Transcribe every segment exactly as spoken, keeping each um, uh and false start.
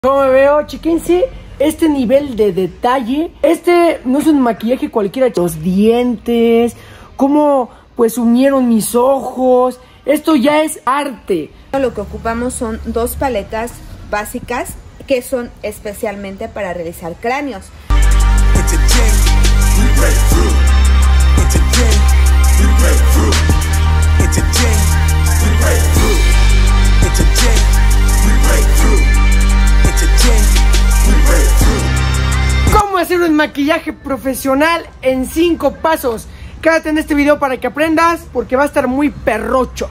Como me veo, chequense este nivel de detalle. Este no es un maquillaje cualquiera. Los dientes, cómo pues unieron mis ojos. Esto ya es arte. Lo que ocupamos son dos paletas básicas que son especialmente para realizar cráneos. ¿Cómo hacer un maquillaje profesional en cinco pasos? Quédate en este video para que aprendas, porque va a estar muy perrocho.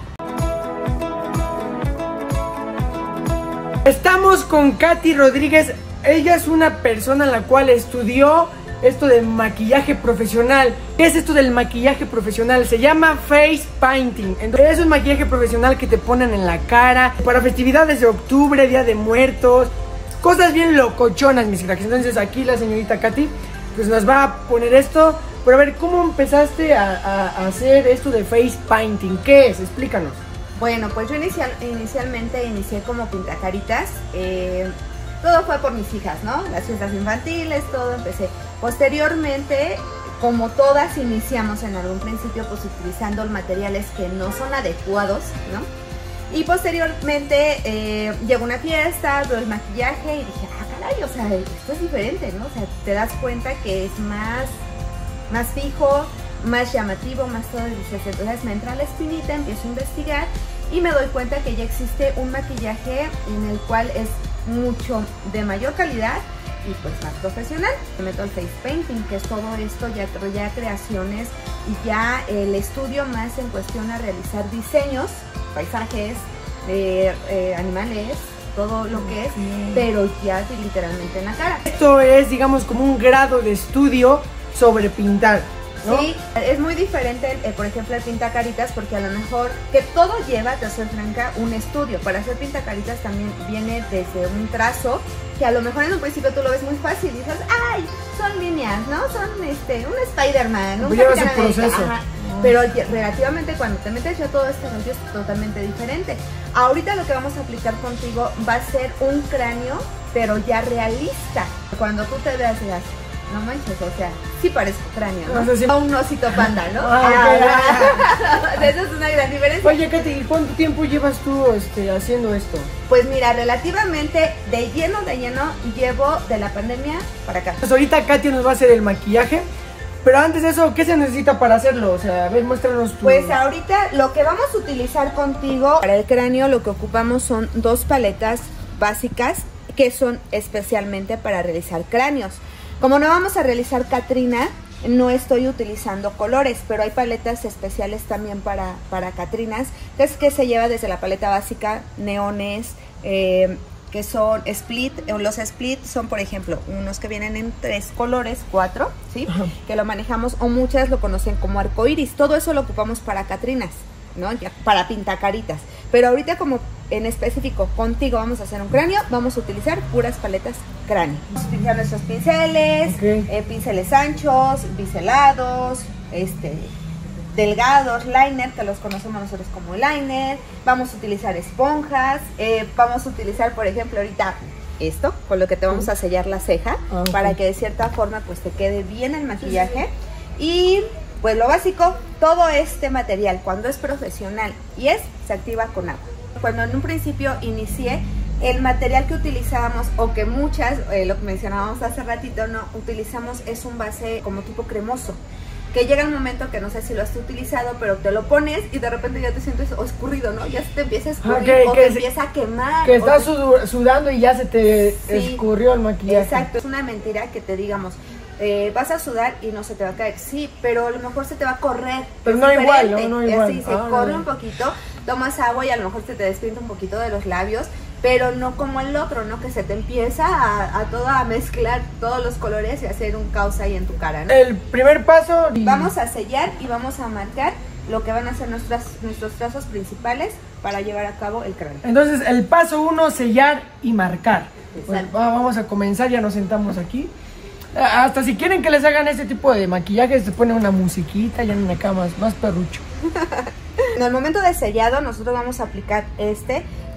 Estamos con Katy Rodríguez. Ella es una persona en la cual estudió esto de maquillaje profesional. ¿Qué es esto del maquillaje profesional? Se llama face painting. Entonces, es un maquillaje profesional que te ponen en la cara para festividades de octubre, Día de Muertos, cosas bien locochonas, mis cracks. Entonces aquí la señorita Katy pues nos va a poner esto. Pero a ver, ¿cómo empezaste a, a, a hacer esto de face painting? ¿Qué es? Explícanos. Bueno, pues yo inicial, inicialmente inicié como pintacaritas. Eh, todo fue por mis hijas, ¿no? Las fiestas infantiles, todo empecé. Posteriormente, como todas iniciamos en algún principio, pues utilizando materiales que no son adecuados, ¿no? Y posteriormente eh, llegó una fiesta, veo el maquillaje y dije, ah, caray, o sea, esto es diferente, ¿no? O sea, te das cuenta que es más, más fijo, más llamativo, más todo. Y dices, entonces me entra la espinita, empiezo a investigar y me doy cuenta que ya existe un maquillaje en el cual es mucho de mayor calidad y pues más profesional. Me meto al face painting, que es todo esto, ya, ya creaciones y ya el estudio más en cuestión a realizar diseños, paisajes, eh, eh, animales, todo lo que es, pero ya literalmente en la cara. Esto es, digamos, como un grado de estudio sobre pintar, ¿no? Sí, es muy diferente, eh, por ejemplo, el pintacaritas, porque a lo mejor que todo lleva, te soy franca, un estudio. Para hacer pintacaritas también viene desde un trazo, que a lo mejor en un principio tú lo ves muy fácil y dices, ay, son líneas, ¿no? Son este, un Spider-Man, un Lleva su proceso. Ajá. Pero relativamente cuando te metes ya todo este rollo es totalmente diferente. Ahorita lo que vamos a aplicar contigo va a ser un cráneo, pero ya realista. Cuando tú te veas, digas, no manches, o sea, sí parezco cráneo, ¿no? No sé si... un osito panda, ¿no? Ah, ah, eso es una gran diferencia. Oye, Katy, ¿cuánto tiempo llevas tú este, haciendo esto? Pues mira, relativamente de lleno, de lleno, llevo de la pandemia para acá. Pues ahorita Katy nos va a hacer el maquillaje, pero antes de eso, ¿qué se necesita para hacerlo? O sea, a ver, muéstranos tú. Pues ahorita lo que vamos a utilizar contigo para el cráneo, lo que ocupamos son dos paletas básicas que son especialmente para realizar cráneos. Como no vamos a realizar Catrina, no estoy utilizando colores, pero hay paletas especiales también para, para Catrinas, que es que se lleva desde la paleta básica, neones, eh, que son split. Los split son, por ejemplo, unos que vienen en tres colores, cuatro, ¿sí? Que lo manejamos, o muchas lo conocen como arcoiris. Todo eso lo ocupamos para Catrinas, ¿no? Ya, para pintacaritas. Pero ahorita, como en específico contigo vamos a hacer un cráneo, vamos a utilizar puras paletas cráneo. Vamos a utilizar nuestros pinceles, okay. eh, pinceles anchos, biselados, este, delgados, liner, que los conocemos nosotros como liner. Vamos a utilizar esponjas, eh, vamos a utilizar, por ejemplo, ahorita esto, con lo que te vamos a sellar la ceja, okay, para que de cierta forma pues te quede bien el maquillaje. Y pues lo básico, todo este material cuando es profesional y es, se activa con agua. Cuando en un principio inicié, el material que utilizábamos, o que muchas, eh, lo que mencionábamos hace ratito, no utilizamos, es un base como tipo cremoso, que llega el momento que no sé si lo has utilizado, pero te lo pones y de repente ya te sientes escurrido, ¿no? Ya se te empieza a escurrir, okay, o te se, empieza a quemar. Que estás te... sudando y ya se te sí, escurrió el maquillaje. Exacto, es una mentira que te digamos, Eh, vas a sudar y no se te va a caer, sí, pero a lo mejor se te va a correr. Pero no igual, no, no igual. Así, se ah, corre no. un poquito, tomas agua y a lo mejor se te despinta un poquito de los labios, pero no como el otro, ¿no? Que se te empieza a, a todo a mezclar todos los colores y hacer un caos ahí en tu cara, ¿no? El primer paso... Vamos a sellar y vamos a marcar lo que van a ser nuestras, nuestros trazos principales para llevar a cabo el cráneo. Entonces, el paso uno, sellar y marcar. Pues, vamos a comenzar, ya nos sentamos aquí. Hasta si quieren que les hagan este tipo de maquillaje, se pone una musiquita y en una cama más, más perrucho. En el momento de sellado nosotros vamos a aplicar este,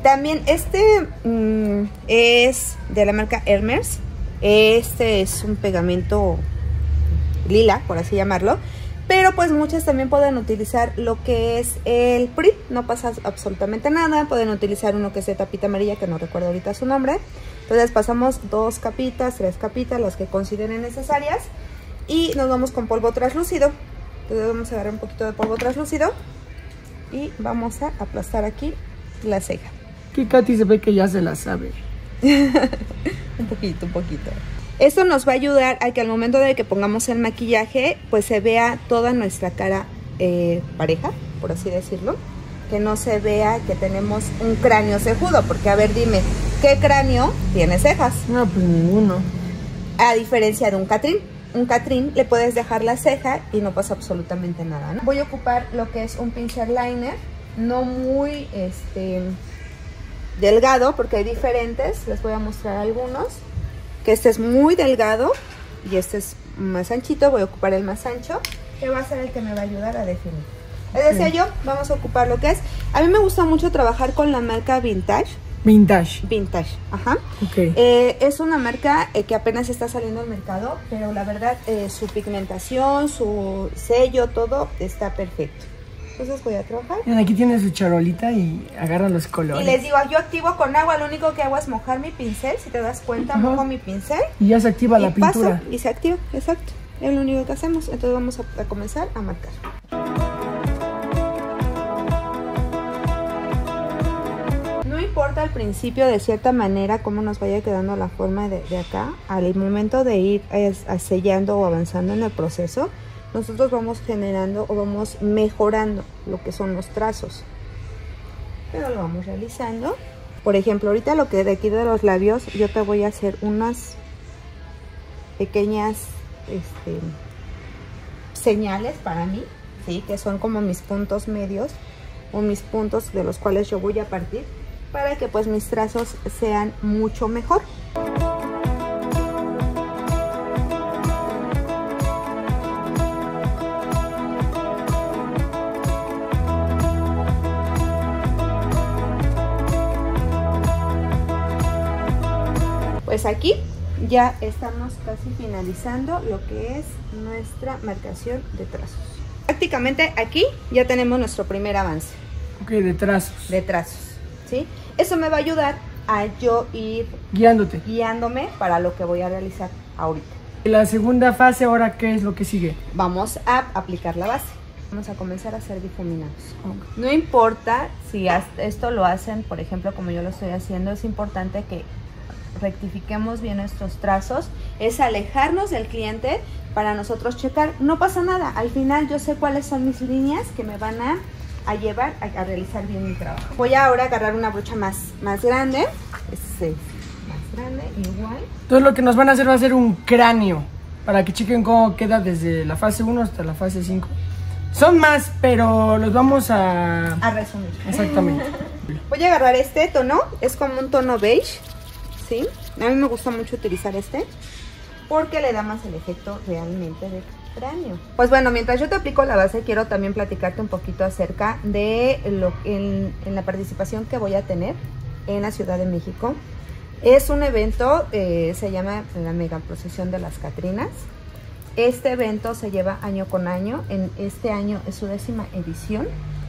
También este mmm, es de la marca Hermes. Este es un pegamento lila, por así llamarlo. Pero pues muchas también pueden utilizar lo que es el P R I. No pasa absolutamente nada. Pueden utilizar uno que es de tapita amarilla, que no recuerdo ahorita su nombre. Entonces pasamos dos capitas, tres capitas, las que consideren necesarias. Y nos vamos con polvo translúcido. Entonces vamos a agarrar un poquito de polvo translúcido. Y vamos a aplastar aquí la ceja. Que Katy se ve que ya se la sabe. Un poquito, un poquito. Esto nos va a ayudar a que al momento de que pongamos el maquillaje, pues se vea toda nuestra cara eh, pareja, por así decirlo. Que no se vea que tenemos un cráneo cejudo, porque a ver, dime, ¿qué cráneo tiene cejas? No, pues ninguno. A diferencia de un Catrín. Un Catrín le puedes dejar la ceja y no pasa absolutamente nada, ¿no? Voy a ocupar lo que es un pincel liner, no muy este, delgado, porque hay diferentes. Les voy a mostrar algunos. Que este es muy delgado y este es más anchito. Voy a ocupar el más ancho, que va a ser el que me va a ayudar a definir. Les decía yo, vamos a ocupar lo que es. A mí me gusta mucho trabajar con la marca Vintage. Vintage. Vintage, ajá. Okay. Eh, es una marca eh, que apenas está saliendo al mercado, pero la verdad eh, su pigmentación, su sello, todo está perfecto. Entonces voy a trabajar. Miren, aquí tiene su charolita y agarra los colores. Y les digo, yo activo con agua, lo único que hago es mojar mi pincel. Si te das cuenta, uh-huh. mojo mi pincel. Y ya se activa la pintura. Paso y se activa, exacto. Es lo único que hacemos. Entonces vamos a, a comenzar a marcar. No importa al principio, de cierta manera, cómo nos vaya quedando la forma de, de acá. Al momento de ir es, sellando o avanzando en el proceso, nosotros vamos generando o vamos mejorando lo que son los trazos. Pero lo vamos realizando. Por ejemplo, ahorita lo que de aquí de los labios, yo te voy a hacer unas pequeñas este, señales para mí, ¿sí? Que son como mis puntos medios o mis puntos de los cuales yo voy a partir para que pues mis trazos sean mucho mejor. Pues aquí ya estamos casi finalizando lo que es nuestra marcación de trazos. Prácticamente aquí ya tenemos nuestro primer avance. Ok, de trazos. De trazos, ¿sí? Eso me va a ayudar a yo ir guiándote. Guiándome para lo que voy a realizar ahorita. Y la segunda fase, ahora, ¿qué es lo que sigue? Vamos a aplicar la base. Vamos a comenzar a hacer difuminados. Okay. No importa si esto lo hacen, por ejemplo, como yo lo estoy haciendo, es importante que rectifiquemos bien nuestros trazos, es alejarnos del cliente para nosotros checar. No pasa nada, al final yo sé cuáles son mis líneas que me van a, a llevar a, a realizar bien mi trabajo. Voy ahora a agarrar una brocha más, más grande, este, más grande, igual. Entonces lo que nos van a hacer va a ser un cráneo, para que chequen cómo queda desde la fase uno hasta la fase cinco. Son más, pero los vamos a... a resumir. Exactamente. Voy a agarrar este tono, es como un tono beige. ¿Sí? A mí me gusta mucho utilizar este porque le da más el efecto realmente de cráneo. Pues bueno, mientras yo te aplico la base, quiero también platicarte un poquito acerca de lo en, en la participación que voy a tener en la Ciudad de México. Es un evento, eh, se llama la Mega Procesión de las Catrinas. Este evento se lleva año con año. En este año es su décima edición.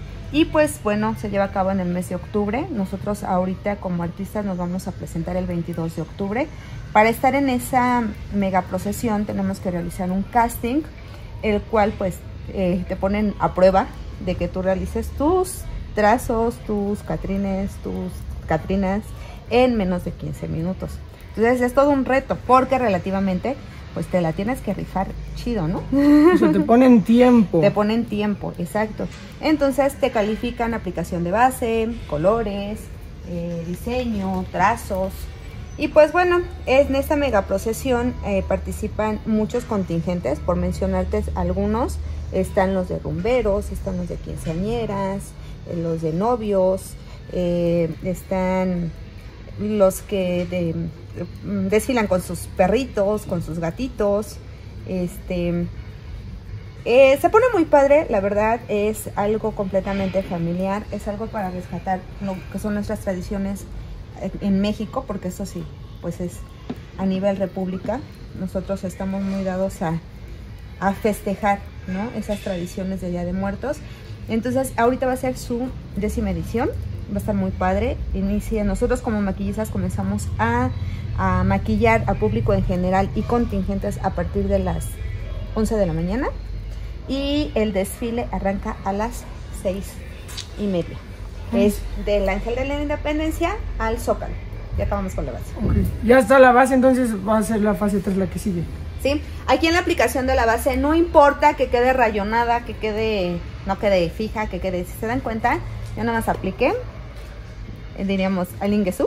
Y pues bueno, se lleva a cabo en el mes de octubre. Nosotros ahorita como artistas nos vamos a presentar el veintidós de octubre. Para estar en esa mega procesión tenemos que realizar un casting, el cual pues eh, te ponen a prueba de que tú realices tus trazos, tus catrines, tus catrinas en menos de quince minutos. Entonces es todo un reto porque relativamente pues te la tienes que rifar chido, ¿no? O sea, te ponen tiempo. Te ponen tiempo, exacto. Entonces te califican aplicación de base, colores, eh, diseño, trazos. Y pues bueno, en esta mega procesión eh, participan muchos contingentes, por mencionarte algunos. Están los de rumberos, están los de quinceañeras, eh, los de novios, eh, están los que de, desfilan con sus perritos, con sus gatitos, este, Eh, se pone muy padre, la verdad, es algo completamente familiar, es algo para rescatar lo que son nuestras tradiciones en México, porque eso sí, pues es a nivel república. Nosotros estamos muy dados a, a festejar, ¿no?, esas tradiciones de Día de Muertos. Entonces ahorita va a ser su décima edición, va a estar muy padre. Inicia, nosotros como maquillistas comenzamos a, a maquillar al público en general y contingentes a partir de las once de la mañana, y el desfile arranca a las seis y media. Es del Ángel de la Independencia al Zócalo. Ya acabamos con la base. Okay. Ya está la base, entonces va a ser la fase tres la que sigue. Sí, aquí en la aplicación de la base no importa que quede rayonada, que quede, no quede fija, que quede, si se dan cuenta, yo nada más apliqué, eh, diríamos al inguesú,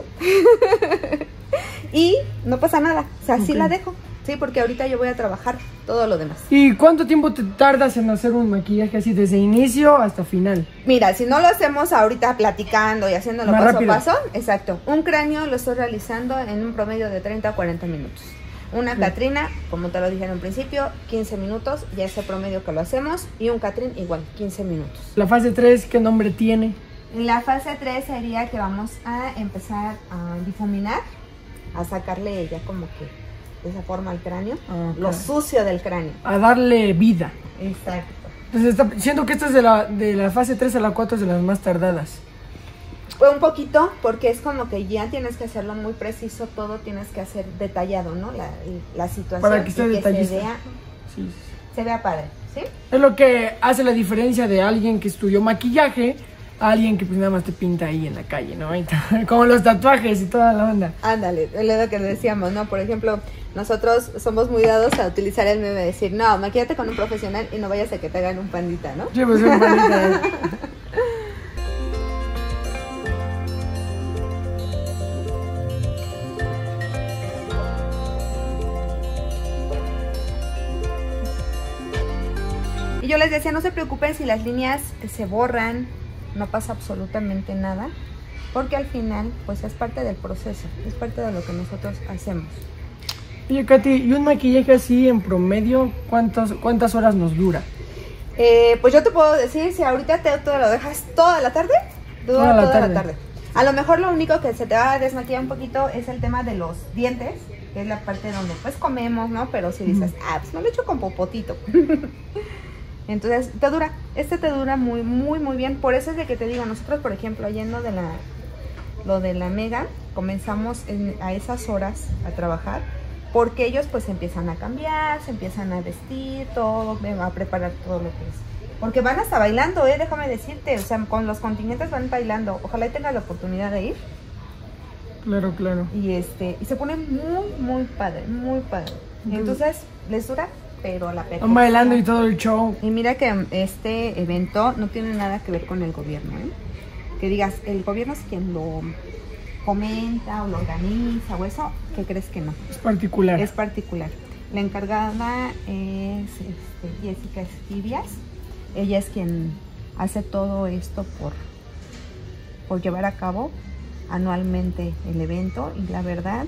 y no pasa nada, o sea, okay. Sí la dejo, sí, porque ahorita yo voy a trabajar todo lo demás. ¿Y cuánto tiempo te tardas en hacer un maquillaje así, desde inicio hasta final? Mira, si no lo hacemos ahorita platicando y haciéndolo Más paso rápido. a paso, exacto, un cráneo lo estoy realizando en un promedio de treinta a cuarenta minutos. Una sí. Catrina, como te lo dije en un principio, quince minutos, ya es el promedio que lo hacemos, y un Catrín igual, quince minutos. ¿La fase tres qué nombre tiene? La fase tres sería que vamos a empezar a difuminar, a sacarle ya como que de esa forma al cráneo, okay. Lo sucio del cráneo. A darle vida. Exacto. Entonces está, siento que esta es de la, de la fase tres a la cuatro es de las más tardadas. Un poquito, porque es como que ya tienes que hacerlo muy preciso, todo tienes que hacer detallado, ¿no? La, la situación. Para que esté detallista. Se vea, sí. se vea padre, ¿sí? Es lo que hace la diferencia de alguien que estudió maquillaje a alguien que pues nada más te pinta ahí en la calle, ¿no? Como los tatuajes y toda la onda. Ándale, es lo que decíamos, ¿no? Por ejemplo, nosotros somos muy dados a utilizar el meme de decir, no, maquillate con un profesional y no vayas a que te hagan un pandita, ¿no? Sí, pues un pandita. ¿eh? Y yo les decía, no se preocupen si las líneas se borran, no pasa absolutamente nada, porque al final, pues es parte del proceso, es parte de lo que nosotros hacemos. Oye, Katy, ¿y un maquillaje así en promedio, cuántas, cuántas horas nos dura? Eh, pues yo te puedo decir, si ahorita te, te lo dejas toda la tarde, dura toda, la, toda tarde. la tarde. A lo mejor lo único que se te va a desmaquillar un poquito es el tema de los dientes, que es la parte donde pues comemos, ¿no? Pero si dices, uh-huh. ah, pues no lo he hecho con popotito. Entonces te dura, este te dura muy, muy, muy bien. Por eso es de que te digo, nosotros por ejemplo, yendo de la, lo de la Mega, comenzamos en, a esas horas a trabajar, porque ellos pues empiezan a cambiar, se empiezan a vestir, todo, a preparar todo lo que es. Porque van hasta bailando, eh, déjame decirte, o sea, con los contingentes van bailando. Ojalá y tengas la oportunidad de ir. Claro, claro. Y este, y se pone muy, muy padre, muy padre. Y entonces, les dura, pero la perfección. Van bailando y todo el show. Y mira que este evento no tiene nada que ver con el gobierno, ¿eh? Que digas, el gobierno es quien lo comenta o lo organiza o eso, ¿qué crees que no? Es particular. Es particular. La encargada es este, Jessica Esquivias. Ella es quien hace todo esto por, por llevar a cabo anualmente el evento, y la verdad,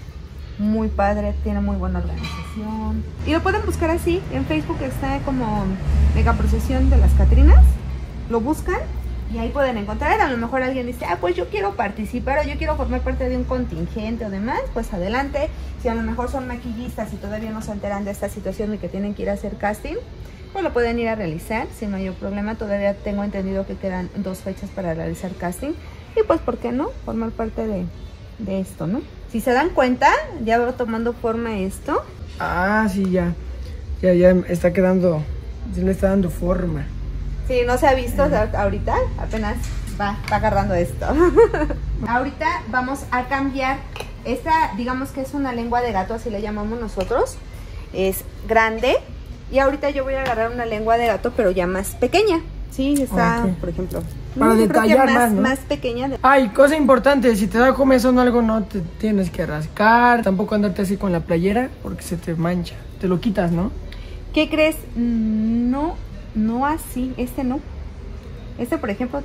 muy padre, tiene muy buena organización. Y lo pueden buscar así, en Facebook está como Mega Procesión de las Catrinas, lo buscan y ahí pueden encontrar. A lo mejor alguien dice, ah, pues yo quiero participar o yo quiero formar parte de un contingente o demás, pues adelante. Si a lo mejor son maquillistas y todavía no se enteran de esta situación y que tienen que ir a hacer casting, pues lo pueden ir a realizar sin mayor problema. Todavía tengo entendido que quedan dos fechas para realizar casting. Y pues, ¿por qué no? Formar parte de, de esto, ¿no? Si se dan cuenta, ya va tomando forma esto. Ah, sí, ya. Ya, ya está quedando, se le está dando forma. Sí, no se ha visto uh-huh. ahorita, apenas va, va agarrando esto. Ahorita vamos a cambiar, esta digamos que es una lengua de gato, así le llamamos nosotros. Es grande. Y ahorita yo voy a agarrar una lengua de gato, pero ya más pequeña. Sí, está, okay. Por ejemplo, para detallar más, más, ¿no? Más pequeña. De... Ay, cosa importante, si te da comezón o algo, no te tienes que rascar, tampoco andarte así con la playera, porque se te mancha. Te lo quitas, ¿no? ¿Qué crees? No, no así, este no. Este, por ejemplo...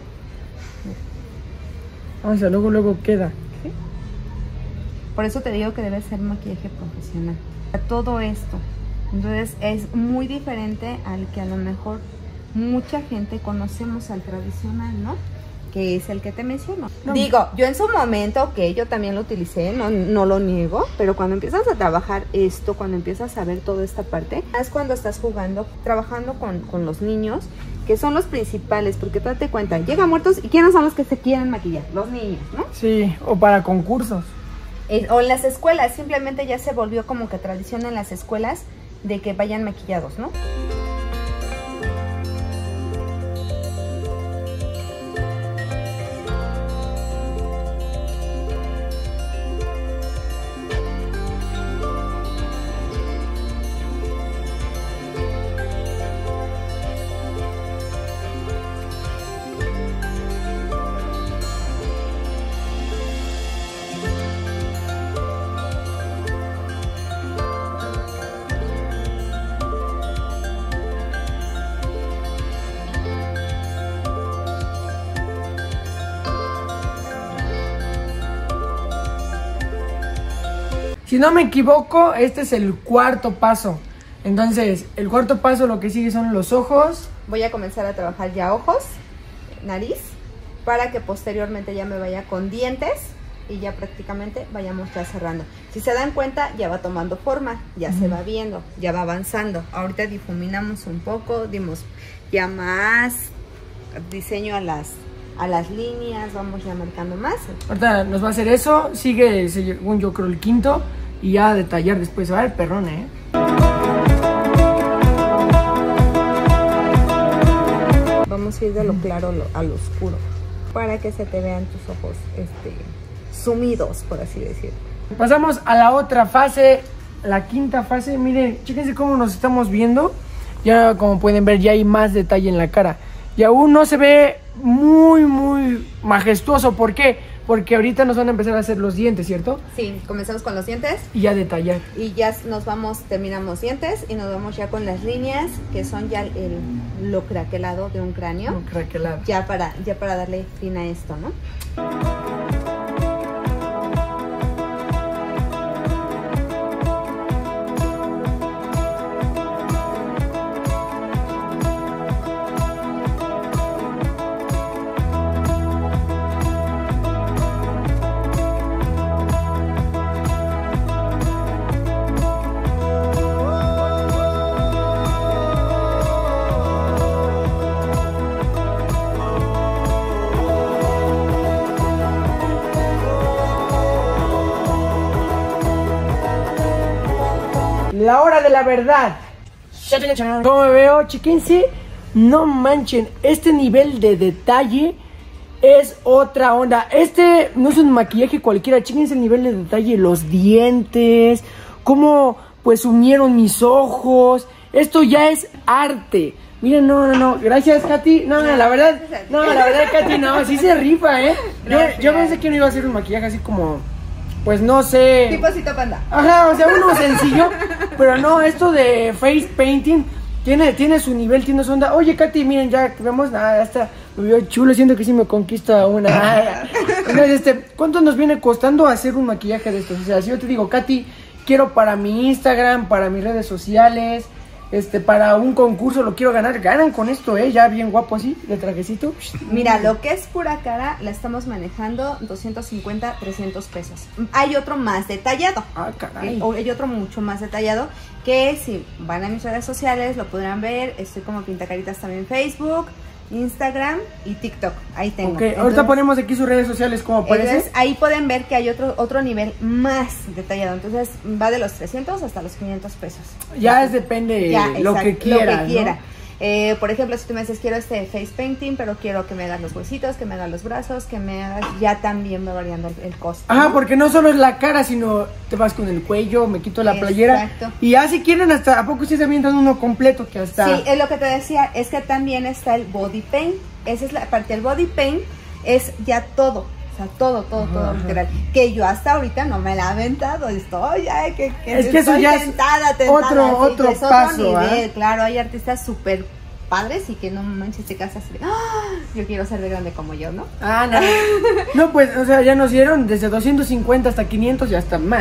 O sea, luego, luego queda. ¿Sí? Por eso te digo que debe ser maquillaje profesional. Todo esto Entonces es muy diferente al que a lo mejor mucha gente conocemos al tradicional, ¿no? Que es el que te menciono. No. Digo, yo en su momento, que yo también lo utilicé, no, no lo niego, pero cuando empiezas a trabajar esto, cuando empiezas a ver toda esta parte, es cuando estás jugando, trabajando con, con los niños, que son los principales, porque tú date cuenta, llegan muertos, ¿y quiénes son los que se quieren maquillar? Los niños, ¿no? Sí, o para concursos. Eh, o en las escuelas, simplemente ya se volvió como que tradición en las escuelas de que vayan maquillados, ¿no? Si no me equivoco, este es el cuarto paso. Entonces, el cuarto paso lo que sigue son los ojos. Voy a comenzar a trabajar ya ojos, nariz, para que posteriormente ya me vaya con dientes y ya prácticamente vayamos ya cerrando. Si se dan cuenta, ya va tomando forma, ya uh-huh. se va viendo, ya va avanzando. Ahorita difuminamos un poco, dimos ya más diseño a las... a las líneas, vamos ya marcando más. Ahorita nos va a hacer eso, sigue según yo creo el quinto y ya a detallar después, va el perrón, eh. Vamos a ir de lo claro a lo oscuro para que se te vean tus ojos este, sumidos, por así decirlo. Pasamos a la otra fase, la quinta fase. Miren, chéquense cómo nos estamos viendo. Ya como pueden ver ya hay más detalle en la cara y aún no se ve muy muy majestuoso. ¿Por qué? Porque ahorita nos van a empezar a hacer los dientes, ¿cierto? Sí, comenzamos con los dientes y ya detallar y ya nos vamos, terminamos dientes y nos vamos ya con las líneas que son ya el, lo craquelado de un cráneo, lo craquelado. ya para ya para darle fin a esto, ¿no? La hora de la verdad. Como me veo, chiquense, no manchen, este nivel de detalle es otra onda. Este no es un maquillaje cualquiera, chéquense el nivel de detalle, los dientes, cómo pues unieron mis ojos. Esto ya es arte. Miren, no, no, no, gracias Katy. No, no, la verdad, no, la verdad Katy, no, sí se rifa, eh. Yo, yo pensé que no iba a hacer un maquillaje así como... Pues no sé. Tipocito panda. Ajá, o sea, uno sencillo. Pero no, esto de face painting tiene, tiene su nivel, tiene su onda. Oye, Katy, miren, ya que vemos, nada, ya está. Me veo chulo, siento que sí me conquista una. Entonces, este, ¿cuánto nos viene costando hacer un maquillaje de estos? O sea, si yo te digo, Katy, quiero para mi Instagram, para mis redes sociales, este, para un concurso lo quiero ganar, ganan con esto, eh, ya bien guapo así, de trajecito. Mira, lo que es pura cara la estamos manejando doscientos cincuenta, trescientos pesos. Hay otro más detallado. Ah, caray. Hay otro mucho más detallado que si van a mis redes sociales lo podrán ver. Estoy como Pintacaritas también en Facebook, Instagram y TikTok. Ahí tengo. Ok, entonces, ahorita ponemos aquí sus redes sociales como aparece. Entonces, ahí pueden ver que hay otro otro nivel más detallado. Entonces va de los trescientos hasta los quinientos pesos. Ya es depende ya, lo exacto, que quiera, lo que quiera. ¿no? Eh, por ejemplo, si tú me dices quiero este face painting, pero quiero que me hagas los huesitos, que me hagas los brazos, que me hagas, ya también va variando el, el costo. Ajá, ¿no? Porque no solo es la cara, sino te vas con el cuello, me quito la Exacto. playera. Y ya si quieren hasta, ¿a poco ustedes también dan uno completo que hasta? Sí, es lo que te decía, es que también está el body paint. Esa es la parte del body paint, es ya todo. O sea, todo, todo, ajá, todo literal. Que yo hasta ahorita no me la he aventado. Estoy, ay, que, que es que eso ya tentada, es tentada, otro, sí, otro es paso. Otro nivel, ¿eh? Claro, hay artistas súper padres y que no manches, te casas así. ¡Ah! Yo quiero ser de grande como yo, ¿no? Ah, no. No, pues, o sea, ya nos dieron desde doscientos cincuenta hasta quinientos y hasta más.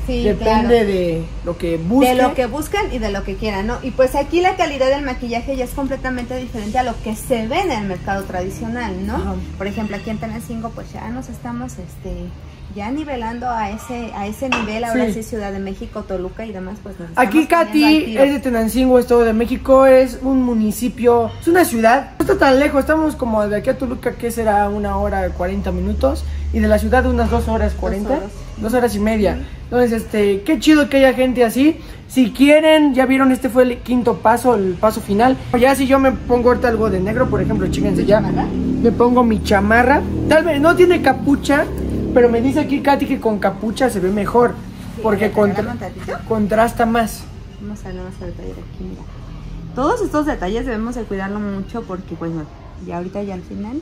Sí, depende claro. de lo que busquen. De lo que buscan y de lo que quieran, ¿no? Y pues aquí la calidad del maquillaje ya es completamente diferente a lo que se ve en el mercado tradicional, ¿no? Ajá. Por ejemplo, aquí en Tenancingo pues ya nos estamos este ya nivelando a ese a ese nivel, ahora sí, Sí. Ciudad de México, Toluca y demás, pues nos estamos Aquí poniendo al Katy tiro. es de Tenancingo, Estado de México, es un municipio, es una ciudad, no está tan lejos, estamos como de aquí a Toluca, que será una hora cuarenta minutos, y de la ciudad unas dos horas cuarenta, horas. dos horas y media. Entonces, este, qué chido que haya gente así. Si quieren, ya vieron, este fue el quinto paso, el paso final. Ya si yo me pongo ahorita algo de negro, por ejemplo, chíquense ya, ¿Chamarra? me pongo mi chamarra, tal vez no tiene capucha, pero me dice aquí Katy que con capucha se ve mejor, Sí, porque a ver, contra- agarra un tantito. contrasta más. Vamos a ver más el detalle de aquí, mira. Todos estos detalles debemos de cuidarlo mucho porque, bueno, ya ahorita ya al final,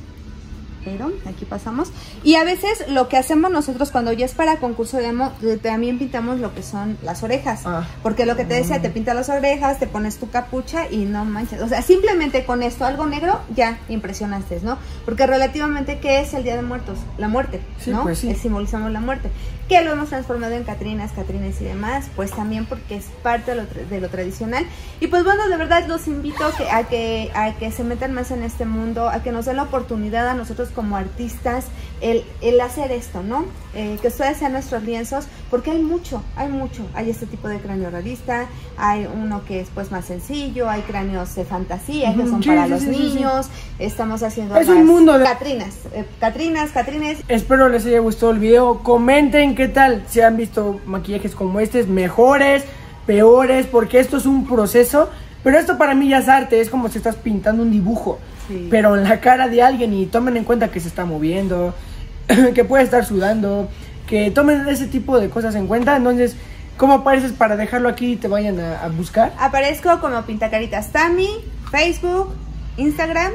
pero aquí pasamos. Y a veces lo que hacemos nosotros cuando ya es para concurso demo, también pintamos lo que son las orejas. Ah. Porque lo que te decía, te pintas las orejas, te pones tu capucha y no manches. O sea, simplemente con esto, algo negro, ya impresionaste, ¿no? Porque relativamente, ¿qué es el Día de Muertos? La muerte, Sí, ¿no? pues sí. Es- simbolizamos la muerte. Que lo hemos transformado en Catrinas, Catrines y demás, pues también porque es parte de lo, tra- de lo tradicional. Y pues bueno, de verdad los invito a que, a, que, a que se metan más en este mundo, a que nos den la oportunidad a nosotros como artistas el, el hacer esto, ¿no? Eh, que ustedes sean nuestros lienzos, porque hay mucho, hay mucho. Hay este tipo de cráneo realista, hay uno que es pues más sencillo, hay cráneos de fantasía que Ujú, son sí, para sí, los sí, sí, sí. niños, estamos haciendo Es más un mundo de- Catrinas, eh, Catrinas, Catrines. Espero les haya gustado el video. Comenten qué tal, si han visto maquillajes como este, mejores, peores, porque esto es un proceso. Pero esto para mí ya es arte, es como si estás pintando un dibujo, Sí. pero en la cara de alguien. Y tomen en cuenta que se está moviendo, que puede estar sudando, que tomen ese tipo de cosas en cuenta. Entonces, ¿cómo apareces para dejarlo aquí y te vayan a, a buscar? Aparezco como Pintacaritas Tami, Facebook, Instagram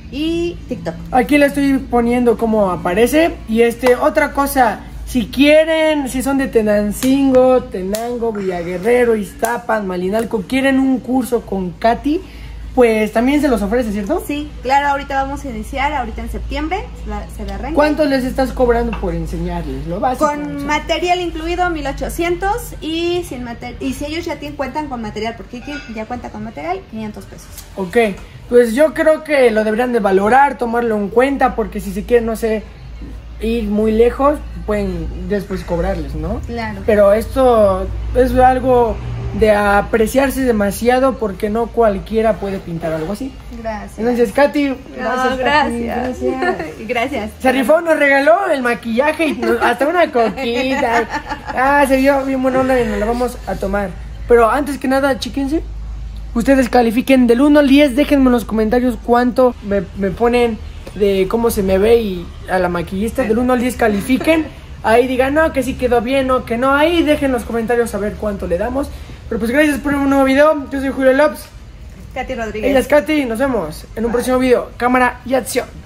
y TikTok. Aquí le estoy poniendo cómo aparece. Y este, otra cosa, si quieren, si son de Tenancingo, Tenango, Villaguerrero, Iztapan, Malinalco, quieren un curso con Katy, pues también se los ofrece, ¿cierto? Sí, claro, ahorita vamos a iniciar, ahorita en septiembre se la- se le arranca. ¿Cuánto les estás cobrando por enseñarles? Lo básico. Con o sea. material incluido mil ochocientos y sin material, y si ellos ya tienen, cuentan con material, porque quien ya cuenta con material, quinientos pesos. Ok, pues yo creo que lo deberían de valorar, tomarlo en cuenta, porque si se quieren, no sé, ir muy lejos, pueden después cobrarles, ¿no? Claro. Pero esto es algo de apreciarse demasiado, porque no cualquiera puede pintar algo así. Gracias. Entonces, Katy, No, Katy, gracias. gracias. Gracias. Se rifó, nos regaló el maquillaje y nos- hasta una coquita. Ah, se vio bien buena onda y nos la vamos a tomar. Pero antes que nada, chíquense. Ustedes califiquen del uno al diez. Déjenme en los comentarios cuánto me, me ponen de cómo se me ve y a la maquillista. Del uno al diez califiquen. Ahí digan, no, que sí quedó bien o que no. Ahí dejen en los comentarios a ver cuánto le damos. Pero pues gracias por un nuevo video. Yo soy Julio Lopes. Katy Rodríguez. Ella es Katy. Nos vemos en un próximo video. Cámara y acción.